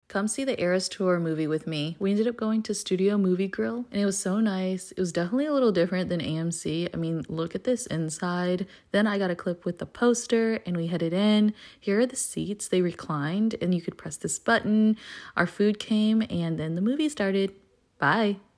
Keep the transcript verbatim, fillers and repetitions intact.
Come see the Eras Tour movie with me. We ended up going to Studio Movie Grill, and it was so nice. It was definitely a little different than A M C. I mean, look at this inside. Then I got a clip with the poster, and we headed in. Here are the seats. They reclined, and you could press this button. Our food came, and then the movie started. Bye.